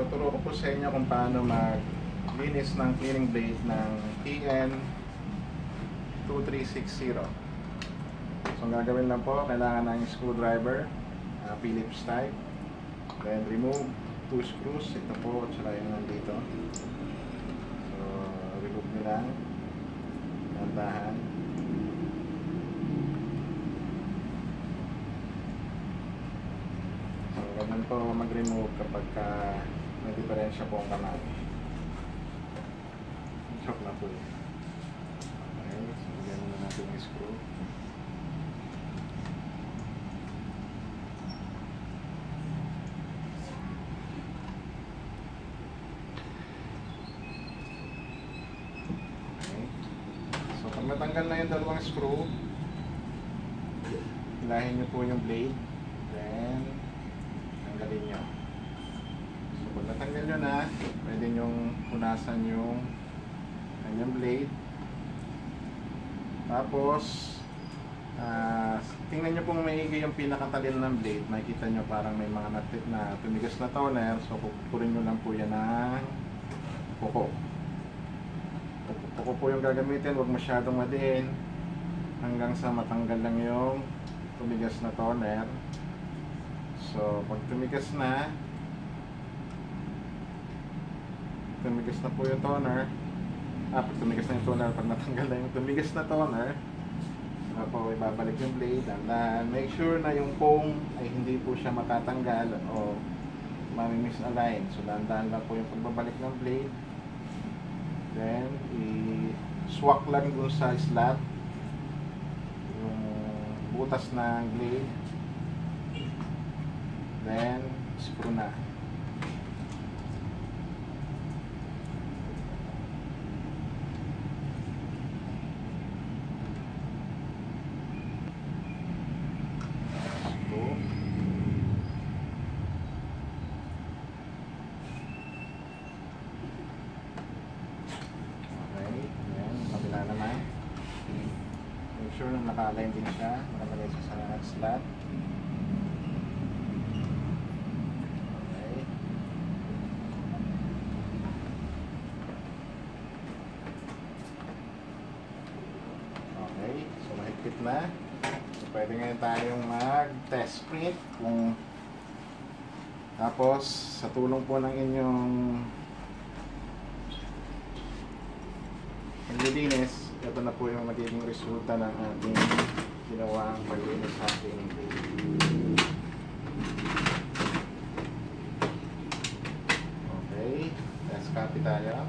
Ituturo ko po sa inyo kung paano maglinis ng cleaning blade ng TN2360. So ang gagawin lang po, kailangan ng screwdriver, Phillips type. Then remove 2 screws, ito po, at saka yung nandito. So remove nyo lang, nandahan. So ganun po mag-remove kapag may diferensya po ang kamay. Choke na po yun. Okay, so ganun na natin yung screw. Pag natanggal na yung dalawang screw, hilahin nyo po yung blade, then tanggalin nyo. So pag natanggal nyo na, pwede nyo punasan yung kanyang blade. Tapos tingnan nyo pong maigi yung pinakatalin ng blade. Makikita nyo parang may mga na tumigas na toner. So pupurin nyo lang po yan ng kuko. Kuko po yung gagamitin, huwag masyadong madiin hanggang sa matanggal lang yung tumigas na toner. So pag tumigas na po yung toner, pag tumigas na yung toner, pag natanggal na yung tumigas na toner, saka po ibabalik yung blade, and make sure na yung foam ay hindi po siya matatanggal o mami-misalign. So dahan-dahan lang po yung pagbabalik ng blade. Then i-swak lang dun sa slot yung butas ng blade, then screw na. Make sure na naka-align din siya, nakalagay siya sa slot. Okay. Okay, so mahigpit na. So pwede ngayon tayong mag-test print kung tapos sa tulong po ng inyong paglilinis, ito na po yung magiging resulta ng ating ginawang paglinis sa ating blade. Okay, let's copy tayo.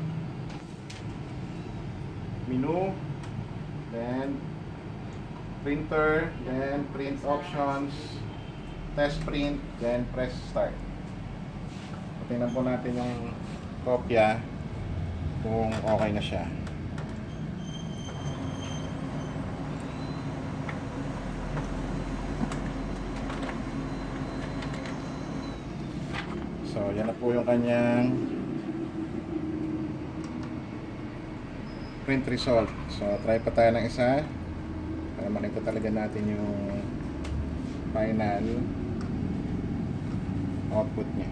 Menu, then printer, then print options, test print, then press start. Tingnan po natin yung kopya kung okay na siya. So, yan na po yung kanyang print result. So, try pa tayo ng isa para makita talaga natin yung final output niya.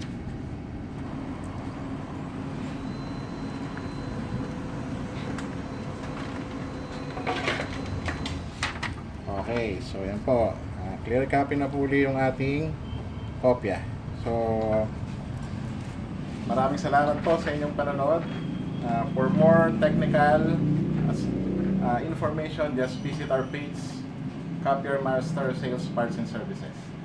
Okay, so yan po. Clear copy na po ulit yung ating kopya. So, maraming salamat po sa inyong panonood. For more technical information, just visit our page, Copier Master Sales Parts and Services.